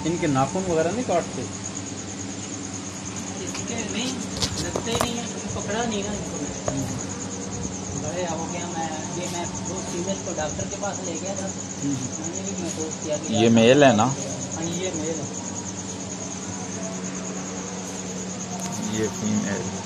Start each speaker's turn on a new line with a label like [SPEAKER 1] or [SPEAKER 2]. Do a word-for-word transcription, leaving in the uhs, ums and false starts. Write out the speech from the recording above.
[SPEAKER 1] इनके नाखून वगैरह नहीं काटते?
[SPEAKER 2] इसके नहीं लगते ही नहीं है, पकड़ा नहीं ना इनको मैं। बड़े हो गया मैं, ये मैं दो फीमेल को डॉक्टर के पास ले गया था, मैंने भी महसूस किया कि
[SPEAKER 3] ये मेल है ना?
[SPEAKER 2] हाँ ये मेल है,
[SPEAKER 3] ये फीमेल।